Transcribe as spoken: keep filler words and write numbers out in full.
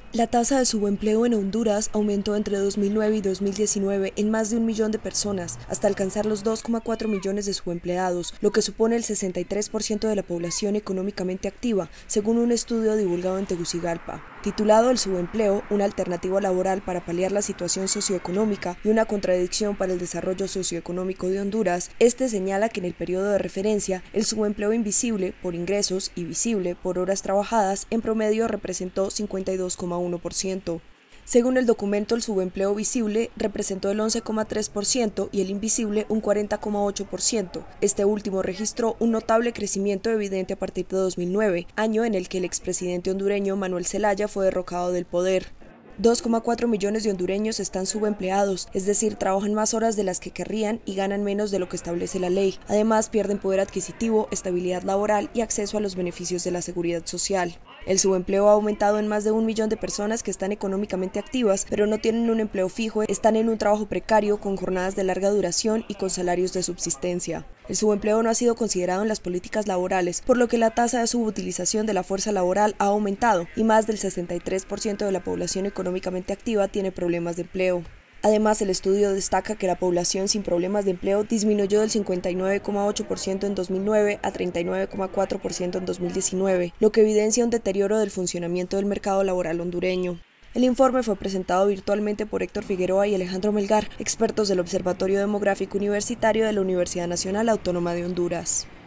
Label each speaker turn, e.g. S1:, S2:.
S1: La tasa de subempleo en Honduras aumentó entre dos mil nueve y dos mil diecinueve en más de un millón de personas, hasta alcanzar los dos coma cuatro millones de subempleados, lo que supone el sesenta y tres por ciento de la población económicamente activa, según un estudio divulgado en Tegucigalpa. Titulado El subempleo, una alternativa laboral para paliar la situación socioeconómica y una contradicción para el desarrollo socioeconómico de Honduras, este señala que en el periodo de referencia, el subempleo invisible por ingresos y visible por horas trabajadas en promedio representó cincuenta y dos coma uno por ciento. Según el documento, el subempleo visible representó el once coma tres por ciento y el invisible un cuarenta coma ocho por ciento. Este último registró un notable crecimiento evidente a partir de dos mil nueve, año en el que el expresidente hondureño Manuel Zelaya fue derrocado del poder. dos coma cuatro millones de hondureños están subempleados, es decir, trabajan más horas de las que querrían y ganan menos de lo que establece la ley. Además, pierden poder adquisitivo, estabilidad laboral y acceso a los beneficios de la seguridad social. El subempleo ha aumentado en más de un millón de personas que están económicamente activas, pero no tienen un empleo fijo, están en un trabajo precario, con jornadas de larga duración y con salarios de subsistencia. El subempleo no ha sido considerado en las políticas laborales, por lo que la tasa de subutilización de la fuerza laboral ha aumentado y más del sesenta y tres por ciento de la población económicamente activa tiene problemas de empleo. Además, el estudio destaca que la población sin problemas de empleo disminuyó del cincuenta y nueve coma ocho por ciento en dos mil nueve a treinta y nueve coma cuatro por ciento en dos mil diecinueve, lo que evidencia un deterioro del funcionamiento del mercado laboral hondureño. El informe fue presentado virtualmente por Héctor Figueroa y Alejandro Melgar, expertos del Observatorio Demográfico Universitario de la Universidad Nacional Autónoma de Honduras.